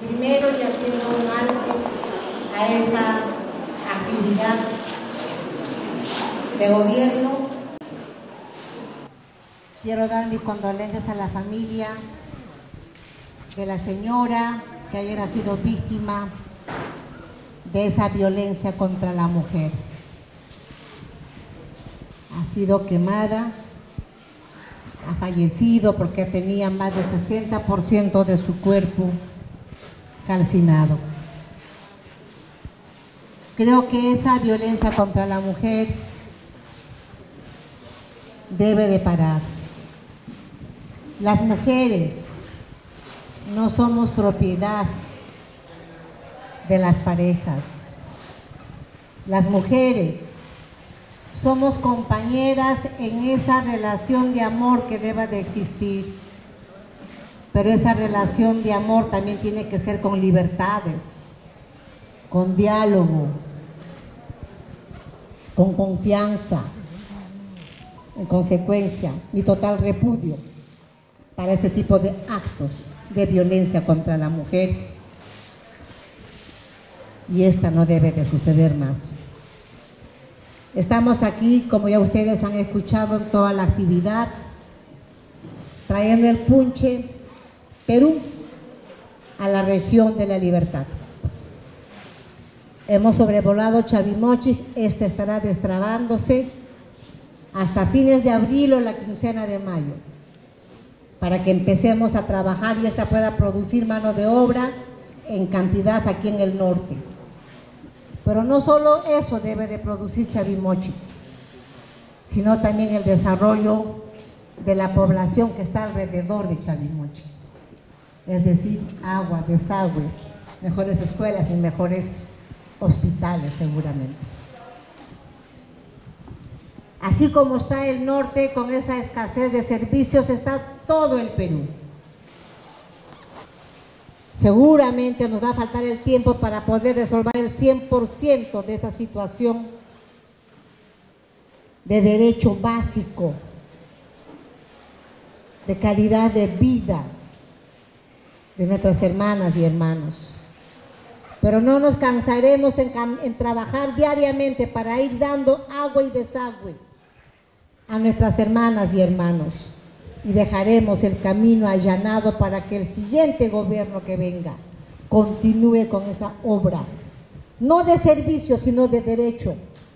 Primero, y haciendo un alto a esta actividad de gobierno, quiero dar mis condolencias a la familia de la señora que ayer ha sido víctima de esa violencia contra la mujer. Ha sido quemada, ha fallecido porque tenía más del 60% de su cuerpo calcinado. Creo que esa violencia contra la mujer debe de parar. Las mujeres no somos propiedad de las parejas. Las mujeres somos compañeras en esa relación de amor que deba de existir. Pero esa relación de amor también tiene que ser con libertades, con diálogo, con confianza. En consecuencia, mi total repudio para este tipo de actos de violencia contra la mujer, y esta no debe de suceder más. Estamos aquí, como ya ustedes han escuchado en toda la actividad, trayendo el punche Perú a la región de la libertad. Hemos sobrevolado Chavimochic, este estará destrabándose hasta fines de abril o la quincena de mayo, para que empecemos a trabajar y esta pueda producir mano de obra en cantidad aquí en el norte. Pero no solo eso debe de producir Chavimochic, sino también el desarrollo de la población que está alrededor de Chavimochic. Es decir, agua, desagüe, mejores escuelas y mejores hospitales seguramente. Así como está el norte con esa escasez de servicios, está todo el Perú. Seguramente nos va a faltar el tiempo para poder resolver el 100% de esta situación de derecho básico, de calidad de vida de nuestras hermanas y hermanos. Pero no nos cansaremos en trabajar diariamente para ir dando agua y desagüe a nuestras hermanas y hermanos. Y dejaremos el camino allanado para que el siguiente gobierno que venga continúe con esa obra, no de servicio, sino de derecho.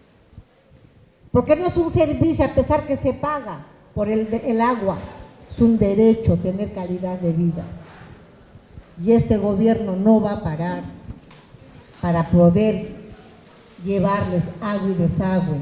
Porque no es un servicio a pesar que se paga por el agua, es un derecho tener calidad de vida. Y este gobierno no va a parar para poder llevarles agua y desagüe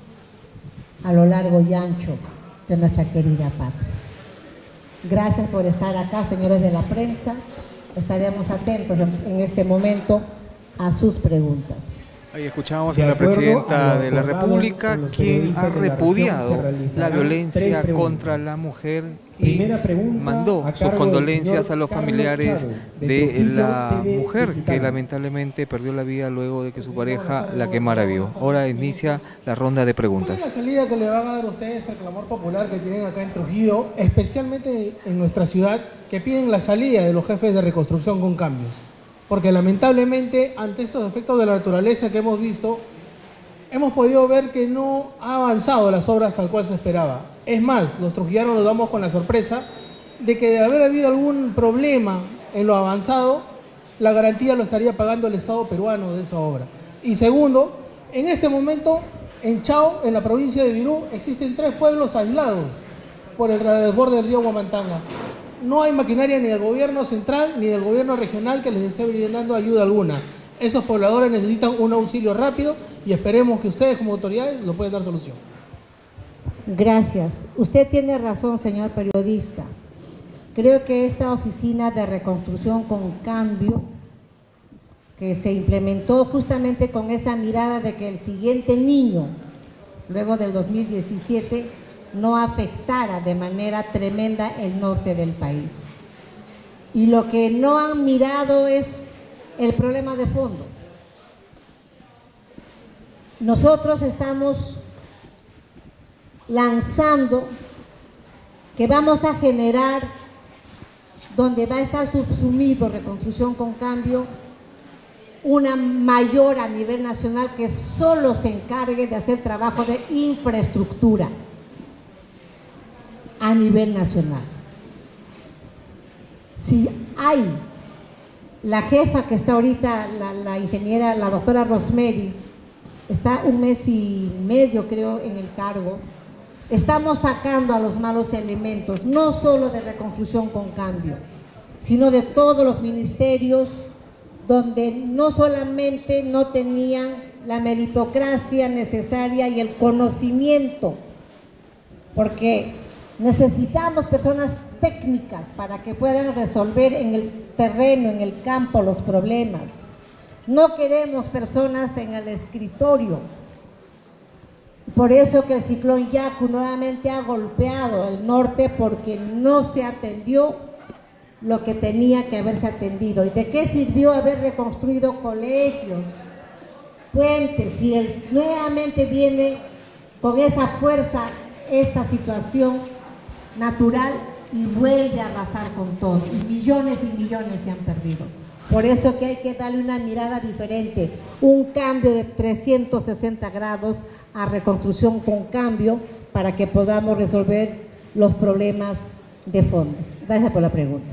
a lo largo y ancho de nuestra querida patria. Gracias por estar acá, señores de la prensa. Estaremos atentos en este momento a sus preguntas. Ahí escuchamos a la presidenta de la República, quien ha repudiado la violencia contra la mujer y mandó sus condolencias a los familiares de la mujer que lamentablemente perdió la vida luego de que su pareja la quemara vivo. Ahora inicia la ronda de preguntas. ¿Cuál es la salida que le van a dar ustedes al clamor popular que tienen acá en Trujillo, especialmente en nuestra ciudad, que piden la salida de los jefes de reconstrucción con cambios? Porque lamentablemente, ante estos efectos de la naturaleza que hemos visto, hemos podido ver que no ha avanzado las obras tal cual se esperaba. Es más, los trujillanos nos damos con la sorpresa de que de haber habido algún problema en lo avanzado, la garantía lo estaría pagando el Estado peruano de esa obra. Y segundo, en este momento, en Chao, en la provincia de Virú, existen 3 pueblos aislados por el desborde del río Huamantanga. No hay maquinaria ni del gobierno central ni del gobierno regional que les esté brindando ayuda alguna. Esos pobladores necesitan un auxilio rápido y esperemos que ustedes como autoridades lo puedan dar solución. Gracias. Usted tiene razón, señor periodista. Creo que esta oficina de reconstrucción con cambio, que se implementó justamente con esa mirada de que el siguiente niño, luego del 2017, no afectara de manera tremenda el norte del país. Y lo que no han mirado es el problema de fondo. Nosotros estamos lanzando que vamos a generar donde va a estar subsumido Reconstrucción con Cambio, una mayor a nivel nacional que solo se encargue de hacer trabajo de infraestructura a nivel nacional. Si hay la jefa que está ahorita, la ingeniera, la doctora Rosemary, está 1 mes y medio creo en el cargo, estamos sacando a los malos elementos, no solo de Reconstrucción con Cambio, sino de todos los ministerios donde no solamente no tenían la meritocracia necesaria y el conocimiento, porque necesitamos personas técnicas para que puedan resolver en el terreno, en el campo, los problemas. No queremos personas en el escritorio. Por eso que el ciclón Yaku nuevamente ha golpeado el norte, porque no se atendió lo que tenía que haberse atendido. ¿Y de qué sirvió haber reconstruido colegios, puentes, si nuevamente viene con esa fuerza esta situación natural y vuelve a arrasar con todo? Y millones se han perdido. Por eso que hay que darle una mirada diferente, un cambio de 360 grados a Reconstrucción con Cambio para que podamos resolver los problemas de fondo. Gracias por la pregunta.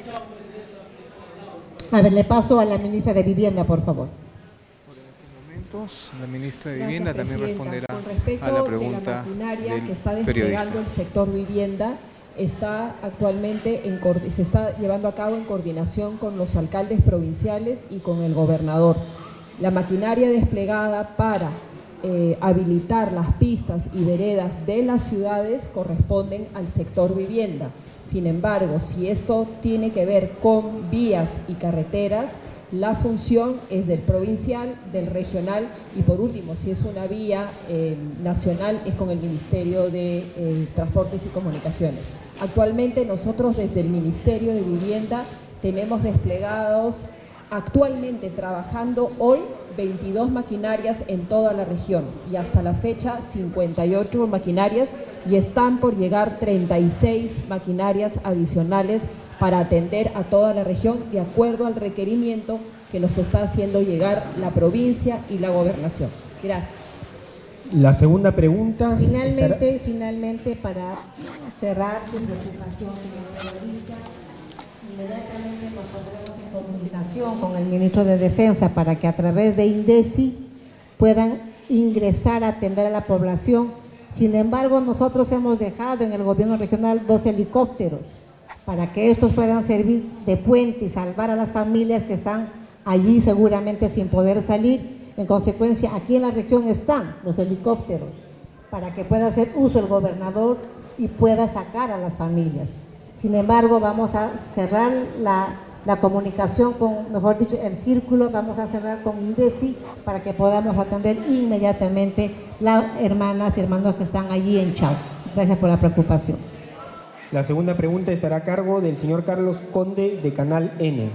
A ver, le paso a la ministra de Vivienda, por favor. Por estos momentos, la ministra de Vivienda también responderá a la pregunta de la maquinaria del que está desplegando periodista. el sector vivienda, está actualmente se está llevando a cabo en coordinación con los alcaldes provinciales y con el gobernador. La maquinaria desplegada para habilitar las pistas y veredas de las ciudades corresponden al sector vivienda. Sin embargo, si esto tiene que ver con vías y carreteras, la función es del provincial, del regional y por último, si es una vía nacional, es con el Ministerio de Transportes y Comunicaciones. Actualmente nosotros desde el Ministerio de Vivienda tenemos desplegados, actualmente trabajando hoy, 22 maquinarias en toda la región y hasta la fecha 58 maquinarias y están por llegar 36 maquinarias adicionales para atender a toda la región de acuerdo al requerimiento que nos está haciendo llegar la provincia y la gobernación. Gracias. La segunda pregunta. Finalmente, para cerrar su preocupación, señor periodista, inmediatamente nos pondremos en comunicación con el ministro de Defensa para que a través de INDECI puedan ingresar a atender a la población. Sin embargo, nosotros hemos dejado en el gobierno regional 2 helicópteros para que estos puedan servir de puente y salvar a las familias que están allí seguramente sin poder salir. En consecuencia, aquí en la región están los helicópteros para que pueda hacer uso el gobernador y pueda sacar a las familias. Sin embargo, vamos a cerrar la comunicación con, mejor dicho, el círculo, vamos a cerrar con INDECI para que podamos atender inmediatamente las hermanas y hermanos que están allí en Chao. Gracias por la preocupación. La segunda pregunta estará a cargo del señor Carlos Conde de Canal N.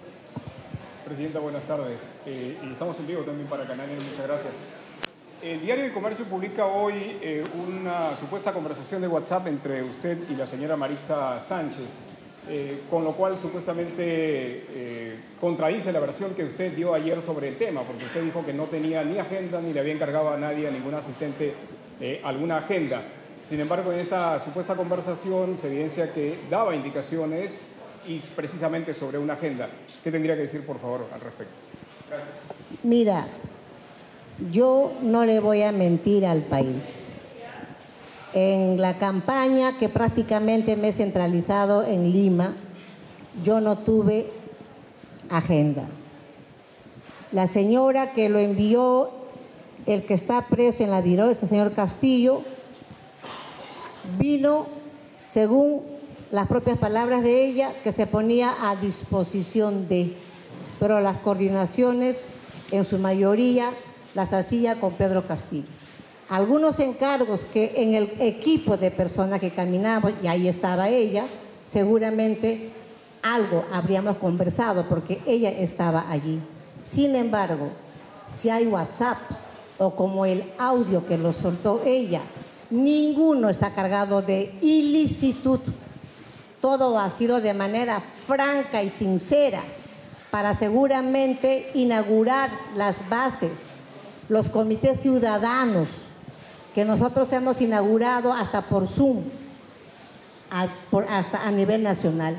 Presidenta, buenas tardes. Y estamos en vivo también para Canal N, muchas gracias. El Diario del Comercio publica hoy una supuesta conversación de WhatsApp entre usted y la señora Marixa Sánchez, con lo cual supuestamente contradice la versión que usted dio ayer sobre el tema, porque usted dijo que no tenía ni agenda ni le había encargado a nadie, a ningún asistente, alguna agenda. Sin embargo, en esta supuesta conversación se evidencia que daba indicaciones y precisamente sobre una agenda. ¿Qué tendría que decir, por favor, al respecto? Gracias. Mira, yo no le voy a mentir al país. En la campaña que prácticamente me he centralizado en Lima, yo no tuve agenda. La señora que lo envió, el que está preso en la DIRO, el señor Castillo, vino, según las propias palabras de ella, que se ponía a disposición de, pero las coordinaciones en su mayoría las hacía con Pedro Castillo. Algunos encargos que en el equipo de personas que caminamos, y ahí estaba ella, seguramente algo habríamos conversado porque ella estaba allí. Sin embargo, si hay WhatsApp o como el audio que lo soltó ella, ninguno está cargado de ilicitud. todo ha sido de manera franca y sincera para seguramente inaugurar las bases, los comités ciudadanos que nosotros hemos inaugurado hasta por Zoom, hasta a nivel nacional.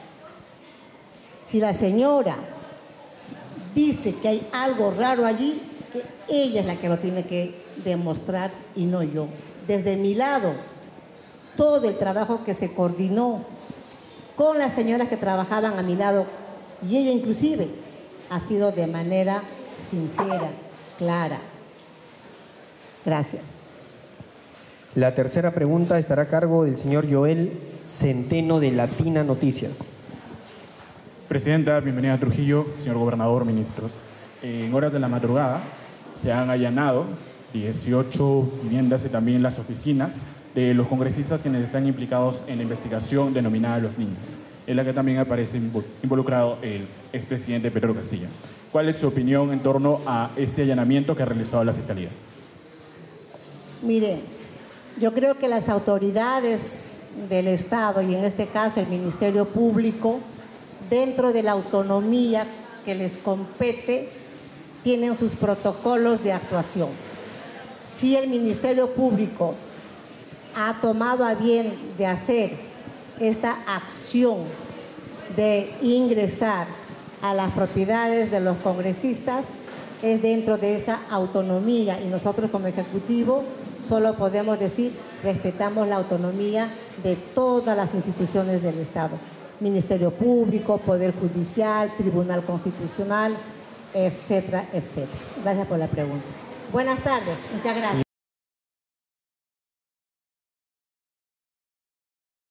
Si la señora dice que hay algo raro allí, que ella es la que lo tiene que demostrar y no yo. Desde mi lado, todo el trabajo que se coordinó con las señoras que trabajaban a mi lado, y ella inclusive, ha sido de manera sincera, clara. Gracias. La tercera pregunta estará a cargo del señor Joel Centeno de Latina Noticias. Presidenta, bienvenida a Trujillo, señor gobernador, ministros. En horas de la madrugada se han allanado 18 viviendas y también las oficinas de los congresistas quienes están implicados en la investigación denominada Los Niños, en la que también aparece involucrado el expresidente Pedro Castillo. ¿Cuál es su opinión en torno a este allanamiento que ha realizado la Fiscalía? Mire, yo creo que las autoridades del Estado, y en este caso el Ministerio Público, dentro de la autonomía que les compete, tienen sus protocolos de actuación. Si el Ministerio Público ha tomado a bien de hacer esta acción de ingresar a las propiedades de los congresistas, es dentro de esa autonomía, y nosotros como Ejecutivo solo podemos decir, respetamos la autonomía de todas las instituciones del Estado. Ministerio Público, Poder Judicial, Tribunal Constitucional, etcétera, etcétera. Gracias por la pregunta. Buenas tardes, muchas gracias.